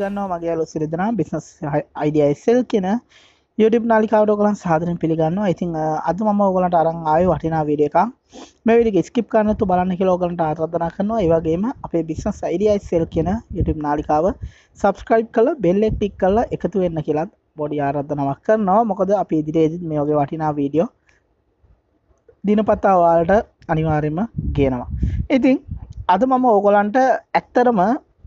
පිළිගන්නවා මගේ යාළුවෝ සියලු දෙනා බිස්නස් අයිඩියා SL කියන YouTube නාලිකාවට ඔයගොල්ලන් සාදරයෙන් පිළිගන්නවා. ඉතින් අද මම ඔයගොල්ලන්ට අරන් ආවේ වටිනා වීඩියෝ එකක්. මේ වීඩියෝ එක ස්කිප් කරන්න නැතුව බලන්න කියලා ඔයගොල්ලන්ට ආරාධනා කරනවා. ඒ වගේම අපේ බිස්නස් අයිඩියා SL කියන YouTube නාලිකාව subscribe කරලා bell එක click කරලා එකතු වෙන්න කියලා පොඩි ආරාධනාවක් කරනවා. මොකද අපි ඉදිරියේදී මේ වගේ වටිනා වීඩියෝ දිනපතා ඔයාලට අනිවාර්යයෙන්ම ගේනවා. ඉතින් අද මම ඔයගොල්ලන්ට ඇත්තරම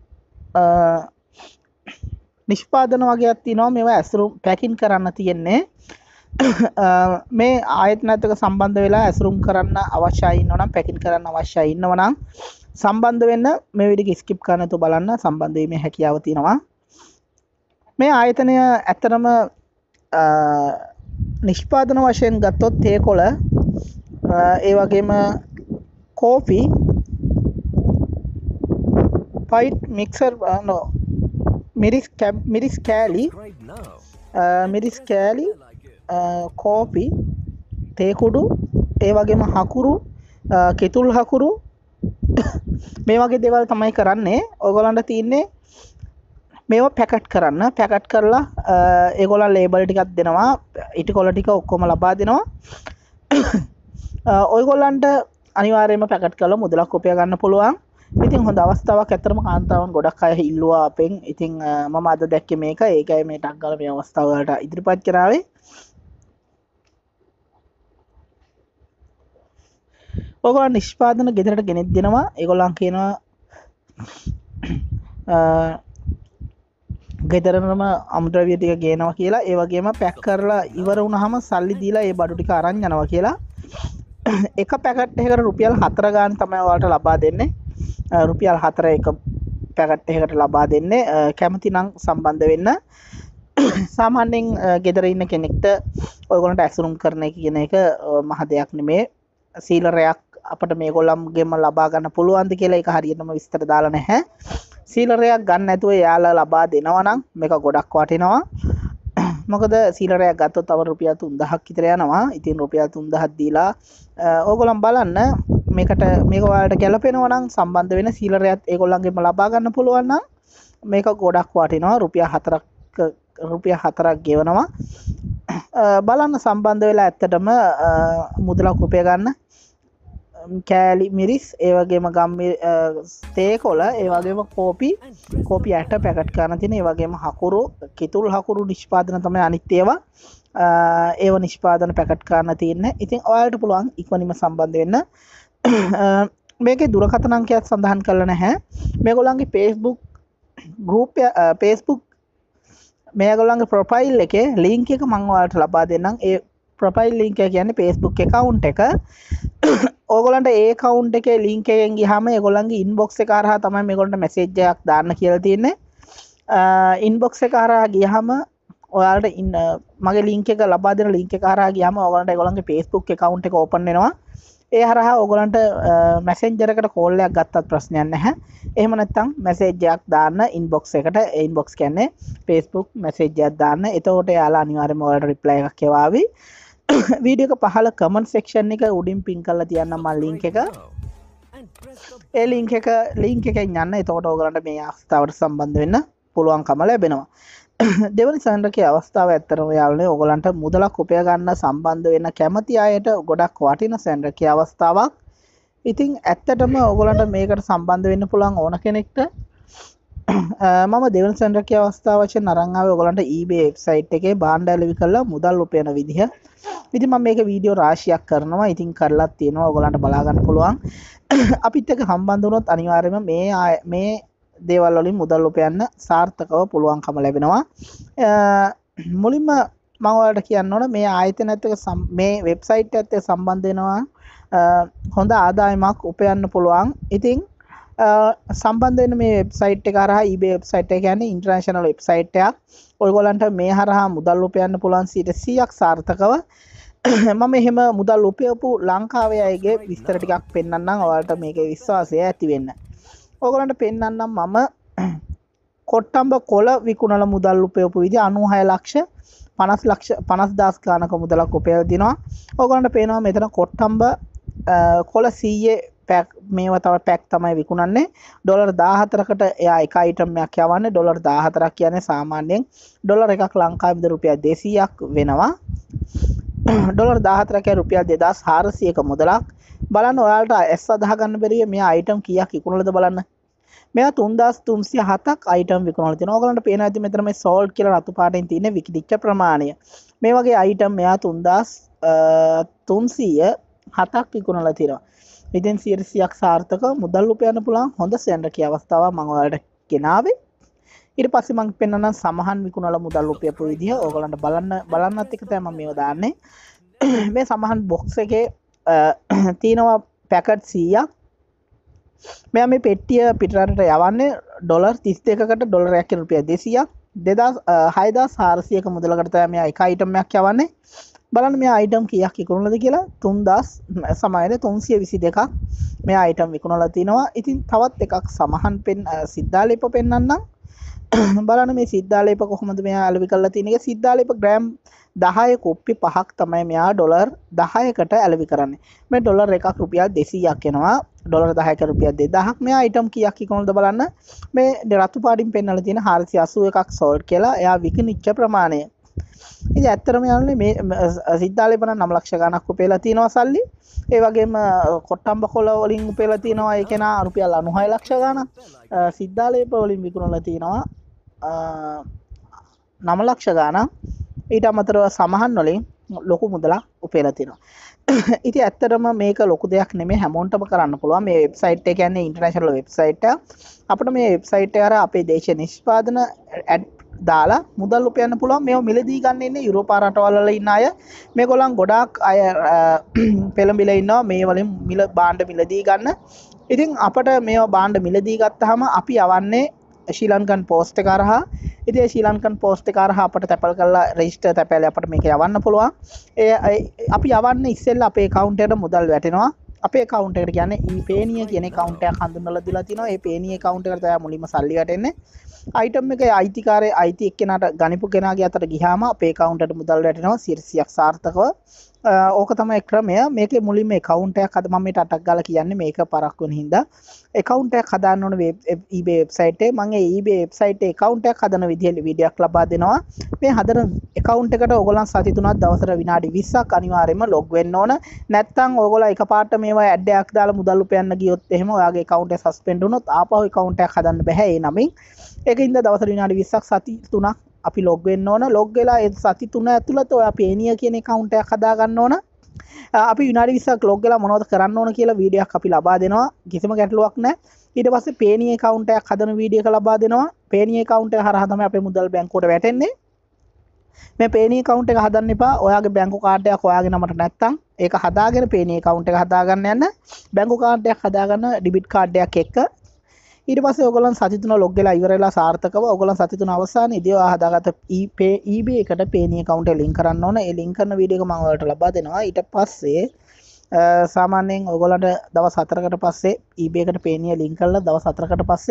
නිෂ්පාදන වගේක් තියෙනවා. මේවා ඇසුරුම් පැකින් කරන්න තියෙන්නේ. මේ ආයතනත් එක්ක සම්බන්ධ වෙලා ඇසුරුම් කරන්න අවශ්‍යයි ඉන්නවා නම් පැකින් කරන්න අවශ්‍යයි ඉන්නවා නම් සම්බන්ධ වෙන්න මේ වීඩියෝ එක ස්කිප් කරන්න නැතුව බලන්න. සම්බන්ධ වීමේ හැකියාව තියෙනවා. මේ ආයතනය ඇත්තරම නිෂ්පාදන වශයෙන් ගත්තොත් තේකොළ ඒ වගේම කෝපි fight mixer මිරිස් කෑලි කෝපි තේකුඩු ඒ වගේම හකුරු කෙතුල් හකුරු මේ වගේ දේවල් තමයි කරන්නේ. ඔයගොල්ලන්ට තියෙන්නේ මේවා පැකට් කරන්න. පැකට් කරලා ඒගොල්ලන් ලේබල් ටිකක් දෙනවා. ඉටිකොල ටික ඔක්කොම ලබා දෙනවා. ඔයගොල්ලන්ට අනිවාර්යයෙන්ම පැකට් කරලා මුදලක් උපයා ගන්න පුළුවන්. ඉතින් හොඳ අවස්ථාවක්. ඇත්තටම කාන්තාවන් ගොඩක් අය ඉල්ලුවා අපෙන්. ඉතින් මම අද දැක්කේ මේක. ඒකයි මේ ටක් ගාලා මේ අවස්ථාව වලට ඉදිරිපත් කරාවේ. ඔයගොල්ලන් නිෂ්පාදන ගෙදරට ගෙනෙත් දෙනවා. ඒගොල්ලන් කියනවා ගෙදරම අමුද්‍රව්‍ය ටික ගේනවා කියලා. ඒ වගේම පැක් කරලා ඉවර වුණාම සල්ලි දීලා ඒ බඩු ටික අරන් යනවා කියලා. එක පැකට් එකකට රුපියල් 4 ගාන තමයි ඔයාලට ලබා දෙන්නේ. රුපියල් 4 එක පැකට් එකකට ලබා දෙන්නේ. කැමති නම් සම්බන්ධ වෙන්න. සාමාන්‍යයෙන් ගෙදර ඉන්න කෙනෙක්ට ඔයගොල්ලන්ට ඇසුරුම් කරන එක කියන එක මහ දෙයක් නෙමේ. සීලරයක් අපිට මේගොල්ලන්ගෙම ලබා ගන්න පුළුවන්ද කියලා ඒක හරියටම විස්තර දාලා නැහැ. සීලරයක් ගන්න නැතුව යාලා ලබා දෙනවා නම් මේක ගොඩක් වටිනවා. මොකද සීලරයක් ගත්තොත් තව රුපියල් 3000ක් විතර යනවා. ඉතින් රුපියල් 3000ක් දීලා ඕගොල්ලන් බලන්න මේක ඔයාලට ගැලපෙනවා නම් සම්බන්ධ වෙන සීලරයත් ඒගොල්ලන්ගෙම ලබා ගන්න පුළුවන් නම් මේක ගොඩක් වටිනවා. රුපියල් 4ක් ගෙවනවා. බලන්න සම්බන්ධ වෙලා ඇත්තටම මුදලක් උපය ගන්න. කෑලි මිරිස් ඒ වගේම තේකොළ ඒ වගේම කෝපි ඇට පැකට් කරන්න තියෙන. ඒ වගේම හකුරු කිතුල් හකුරු නිෂ්පාදන තමයි අනිත් ඒවා. ඒව නිෂ්පාදන පැකට් කරන්න තියෙන්නේ. ඉතින් ඔයාලට පුළුවන් ඉක්මනින්ම සම්බන්ධ වෙන්න. මේකේ දුරකථන අංකයක් සඳහන් කරලා නැහැ. මේගොල්ලන්ගේ Facebook මේගොල්ලන්ගේ ප්‍රොෆයිල් එකේ ලින්ක් එක මම ඔයාලට ලබා දෙන්නම්. ඒ ප්‍රොෆයිල් ලින්ක් එක කියන්නේ Facebook account එක. ඕගොල්ලන්ට ඒ account එකේ link එකෙන් ගියාම ඒගොල්ලන්ගේ inbox එක හරහා තමයි මේගොල්ලන්ට message එකක් දාන්න කියලා තියෙන්නේ. inbox එක හරහා ගියාම ඔයාලට මගේ link එක ලබා දෙන link එක හරහා ගියාම ඕගොල්ලන්ට ඒගොල්ලන්ගේ Facebook account එක open වෙනවා. ඒ හරහා ඕගොල්ලන්ට messenger එකට call එකක් ගත්තත් ප්‍රශ්නයක් නැහැ. එහෙම නැත්නම් message එකක් දාන්න inbox එකට. ඒ inbox කියන්නේ Facebook message එකක් දාන්න. එතකොට එයාලා අනිවාර්යයෙන්ම ඔයාලට reply එකක් එවාවි. වීඩියෝ එක පහළ comment section එක උඩින් pin කරලා තියන්නම් මම link එක. ඒ link එකෙන් යන්න. එතකොට ඔයගලන්ට මේ අවස්ථාවට සම්බන්ධ වෙන්න පුළුවන්කම ලැබෙනවා. දෙවනි සැන්ඩකේ අවස්ථාව ඇත්තටම යාළුවනේ ඔයගලන්ට මුදලක් උපය ගන්න සම්බන්ධ වෙන්න කැමති අයට ගොඩක් වටින සැන්ඩකේ අවස්ථාවක්. ඉතින් ඇත්තටම ඔයගලන්ට මේකට සම්බන්ධ වෙන්න පුළුවන් ඕන කෙනෙක්ට මම දෙවන සැන්ඩකේ අවස්ථාව වශයෙන් අරන් ආවේ ඔයගලන්ට eBay වෙබ්සයිට් එකේ භාණ්ඩ ඇලවි කරලා මුදල් උපයන විදිහ. ඉතින් මම මේක වීඩියෝ රාශියක් කරනවා. ඉතින් කරලත් තියෙනවා ඔයගලන්ට බලා ගන්න පුළුවන්. අපිත් එක්ක සම්බන්ධ වුණොත් අනිවාර්යයෙන්ම මේ දේවල් වලින් මුදල් උපයන්න සාර්ථකව පුළුවන්කම ලැබෙනවා. මුලින්ම මම ඔයාලට කියන්න ඕන මේ ආයතනයත් එක්ක මේ වෙබ්සයිට් එකත් එක්ක සම්බන්ධ වෙනවා හොඳ ආදායමක් උපයන්න පුළුවන්. ඉතින් සම්බන්ධ වෙන මේ වෙබ්සයිට් එක හරහා eBay වෙබ්සයිට් එක කියන්නේ ඉන්ටර්නැෂනල් වෙබ්සයිට් එකක්. ඔයගොල්ලන්ට මේ හරහා මුදල් උපයන්න පුළුවන් 100%ක් සාර්ථකව. මම එහෙම මුදල් උපයපු ලංකාවේ අයගේ විස්තර ටිකක් පෙන්නන්නම් ඔයාලට මේකේ විශ්වාසය ඇති වෙන්න. ඔයගොල්ලන්ට පෙන්නන්නම් මම කොට්ටම්බ කොළ විකුණලා මුදල් උපයපු විදිහ 96,50,000 ගානක මුදලක් උපයලා දිනවා. ඔයගොල්ලන්ට පේනවා මෙතන කොට්ටම්බ කොළ 100 පැක් මේවා තව පැක් තමයි විකුණන්නේ. ඩොලර් 14කට එයා එක අයිටම් එකක් යවන්නේ. ඩොලර් 14ක් කියන්නේ සාමාන්‍යයෙන් ඩොලර් එකක් ලංකාවේ විතර රුපියල් 200ක් වෙනවා. ඩොලර් 14 කියන්නේ රුපියල් 2400ක මුදලක්. බලන්න ඔයාලට ඇස් අදාහ ගන්න බැරිය මේ අයිටම් කීයක් විකුණලාද බලන්න. මෙයා 3307ක් අයිටම් විකුණලා තියෙනවා. ඔයගලන්ට පේනවා ඇති මෙතන මේ සෝල්ඩ් කියලා රතු පාටින් තියෙන විකිදිච්ච ප්‍රමාණය. මේ වගේ අයිටම් මෙයා 3307ක් විකුණලා තියෙනවා. ඉතින් 100ක් සාර්ථක මුදල් උපයන්න පුළුවන් හොඳ සෙන්ඩකී අවස්ථාවක් මම ඔයාලට ගෙනාවේ. ඊට පස්සේ මම පෙන්නනම් සමහන් විකුණලා මුදල් උපයපු විදිහ ඕගලන්ට බලන්නත් එක තමයි මම මේව දාන්නේ. මේ සමහන් බොක්ස් එකේ තියෙනවා පැකට් 100ක්. මෙයා මේ පෙට්ටිය පිටරටට යවන්නේ ඩොලර් 32කට ඩොලරයක් කියන රුපියල් 200ක් 6400ක මුදලකට තමයි මෙයා එක අයිටම් එකක් යවන්නේ. බලන්න මෙයා අයිටම් කීයක් විකුණලාද කියලා 322ක් මෙයා අයිටම් විකුණලා තිනවා. ඉතින් තවත් එකක් සමහන් පෙන් සිද්ධාලේප පෙන්වන්නම්. බලන්න මේ සිද්ධාලේප කොහොමද මෙයා අලෙවි කරලා තියෙන එක. සිද්ධාලේප ග්‍රෑම් 10 කොප්පි 5ක් තමයි මෙයා ඩොලර් 10කට අලෙවි කරන්නේ. මේ ඩොලර් එකක් රුපියල් 200ක් එනවා. ඩොලර් 10ක රුපියල් 2000ක්. මෙයා අයිටම් කීයක් විකුණනද බලන්න. මේ රතු පාටින් පෙන්වලා තියෙන 481ක් සෝල්ඩ් කියලා එයා විකිනිච්ච ප්‍රමාණය. ඉතින් ඇත්තටම යන්නේ මේ සිද්ධාලේප නම් 9 ලක්ෂ ගණක් උපයලා තියෙනවා සල්ලි. ඒ වගේම කොට්ටම්බ කොළ වලින් උපයලා තියෙනවා ඒ කෙනා රුපියල් 96 ලක්ෂ ගණක්. සිද්ධාලේප වලින් විකුණලා තියෙනවා 9 ලක්ෂ ගණක්. ඊට අමතරව සමහන් වලින් ලොකු මුදලක් උපයලා තියෙනවා. ඉතින් ඇත්තටම මේක ලොකු දෙයක් නෙමෙයි හැමෝටම කරන්න පුළුවන්. මේ වෙබ්සයිට් එක කියන්නේ ඉන්ටර්නැෂනල් වෙබ්සයිට් එක. අපිට මේ වෙබ්සයිට් එක අර අපේ දේශීය නිෂ්පාදන ඇඩ් දාලා මුදල් උපයන්න පුළුවන්. මේව මිලදී ගන්න ඉන්නේ යුරෝපා රටවල් වල ඉන්න අය. මේගොල්ලන් ගොඩාක් අය පෙළඹිලා ඉන්නවා මේ වලින් භාණ්ඩ මිලදී ගන්න. ඉතින් අපිට මේව භාණ්ඩ මිලදී ගත්තාම අපි යවන්නේ ශ්‍රී ලංකන් පෝස්ට් එක හරහා. ඉතින් ශ්‍රී ලංකන් පෝස්ට් එක හරහා අපිට තැපල් කරලා රෙජිස්ටර් තැපැලේ අපිට මේක යවන්න පුළුවන්. අපි යවන්නේ ඉස්සෙල්ලා අපේ account එකට මුදල් වැටෙනවා. අපේ account එකට කියන්නේ e-payniya කියන account එකක් හඳුන්වලා දීලා තිනවා. ඒ payniya account එකට තමයි මුලින්ම සල්ලි වැටෙන්නේ. item එකේ අයිතිකාරය අයිති එක්කෙනාට ගනිපු කෙනාගේ අතට ගියාම අපේ account එකට මුදල් වැටෙනවා 100ක් සාර්ථකව. ඕක තමයි ක්‍රමය. මේකේ මුලින්ම account එකක් හද මම මේට අටක් ගාලා කියන්නේ මේක පරක් වෙන හින්දා account එකක් හදාන්න ඕන eBay website එකේ. මම ඒ eBay website එකේ account එකක් හදන විදිහේ වීඩියෝක් ලබා දෙනවා. මේ හදන account එකට ඕගොල්ලන් සති 3ක් දවසට විනාඩි 20ක් අනිවාර්යයෙන්ම log වෙන්න ඕන. නැත්නම් ඕගොල්ලෝ එකපාරට මේවා ad එකක් දාලා මුදල් උපයන්න ගියොත් එහෙම ඔයාගේ account එක suspend වුණොත් ආපහු account එකක් හදන්න බෑ ඒ නමින්. ඒකින්ද දවසට විනාඩි 20ක් සති 3ක් අපි ලොග් වෙන්න ඕන. ලොග් වෙලා ඒ සති 3 ඇතුළත ඔයා පේනිය කියන account එකක් හදා ගන්න ඕන. අපි විනාඩි 20ක් ලොග් වෙලා මොනවද කරන්න ඕන කියලා වීඩියෝ එකක් අපි ලබා දෙනවා. කිසිම ගැටලුවක් නැහැ. ඊට පස්සේ පේනිය account එකක් හදන වීඩියෝ එක ලබා දෙනවා. පේනිය account එක හරහා තමයි අපේ මුදල් බැංකුවට වැටෙන්නේ. මේ පේනිය account එක හදන්න එපා. ඔයාගේ බැංකු කාඩ් එකක් ඔයාගේ නමට නැත්තම් ඒක හදාගෙන පේනිය account එක හදාගන්න යන්න. බැංකු කාඩ් එකක් හදාගන්න ඩෙබිට් කාඩ් එකක් එක්ක. ඊට පස්සේ ඔයගොල්ලන් සති 3 ලොග් වෙලා ඉවර වෙලා සාර්ථකව ඔයගොල්ලන් සති 3 අවසානයේදී ඔයා හදාගත්ත eBay එකට පේනිය account එක link කරන්න ඕන. ඒ link කරන වීඩියෝ එක මම ඔයාලට ලබා දෙනවා. ඊට පස්සේ සාමාන්‍යයෙන් ඔයගොල්ලන්ට දවස් 4කට පස්සේ eBay එකට පේනිය link කරලා දවස් 4කට පස්සේ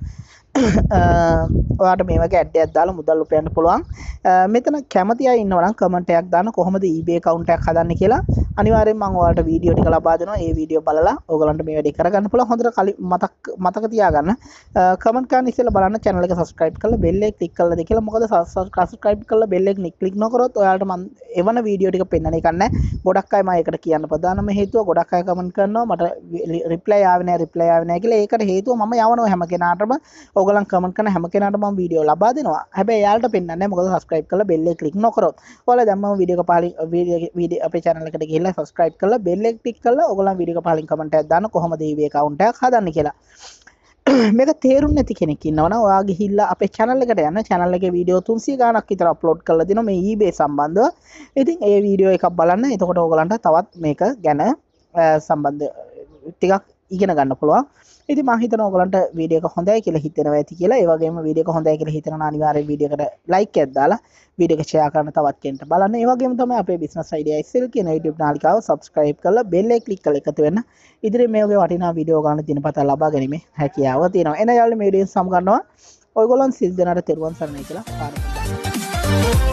ඔයාට මේ වගේ ඇඩ් එකක් දාලා මුදල් උපයන්න පුළුවන්. මෙතන කැමති අය ඉන්නවා නම් කමෙන්ට් එකක් දාන්න කොහොමද eBay account එකක් හදන්නේ කියලා. අනිවාර්යෙන් මම ඔයාලට වීඩියෝ ටික ලබා දෙනවා. ඒ වීඩියෝ බලලා ඔයගලන්ට මේ වැඩේ කරගන්න පුළුවන්. හොඳට මතක තියාගන්න. කමෙන්ට් කරන්න ඉස්සෙල්ලා බලන්න channel එක subscribe කරලා bell එක click කරලා දෙ කියලා. මොකද subscribe කරලා bell එක click නොකරොත් ඔයාලට මම එවන වීඩියෝ ටික පෙන්වන්න එක නැහැ. ගොඩක් අය මම ඒකට කියන්න ප්‍රධානම හේතුව ගොඩක් අය කමෙන්ට් කරනවා මට reply ආවේ නැහැ කියලා. ඒකට හේතුව මම යවනවා හැම කෙනාටම ඔයගලන් කමෙන්ට් කරන හැම කෙනාටම මම වීඩියෝ ලබා දෙනවා. හැබැයි එයාලට පෙන්වන්නේ නැහැ මොකද subscribe කරලා bell එක click නොකරොත්. ඔයාලා දැම්මම වීඩියෝ එක පහලින් වීඩියෝ අපේ channel එකට ගිහිල්ලා subscribe කරලා bell එක click කරලා ඔයගලන් වීඩියෝ එක පහලින් කමෙන්ට් එකක් දාන්න කොහොමද eBay account එකක් හදන්නේ කියලා. මේක තේරුම් නැති කෙනෙක් ඉන්නවනම් ඔයා ගිහිල්ලා අපේ channel එකට යන්න. channel එකේ වීඩියෝ 300 ගාණක් විතර අප්ලෝඩ් කරලා දිනවා මේ eBay සම්බන්ධව. ඉතින් ඒ වීඩියෝ එකක් බලන්න. එතකොට ඔයගලන්ට තවත් මේක ගැන සම්බන්ධ ටිකක් ඉගෙන ගන්න පුළුවන්. ඉතින් මම හිතනවා ඔයගලන්ට වීඩියෝ එක හොඳයි කියලා හිතෙනවා ඇති කියලා. ඒ වගේම වීඩියෝ එක හොඳයි කියලා හිතනවා අනිවාර්යයෙන් වීඩියෝ එකට ලයික් එකක් දාලා වීඩියෝ එක ෂෙයා කරන්න තවත් කෙනෙක්ට බලන්න. ඒ වගේම තමයි අපේ business idea SL කියන YouTube නාලිකාව subscribe කරලා bell එක click කරලා එකතු වෙන්න. ඉදිරියේ මේ වගේ වටිනා වීඩියෝ ගන්න දිනපතා ලබා ගැනීමේ හැකියාව තියෙනවා. එන යාළුවෝ මේ වීඩියෝ සමගන්නවා. ඔයගොල්ලන් සිල් දෙනාට තෙරුවන් සරණයි කියලා පාරක්.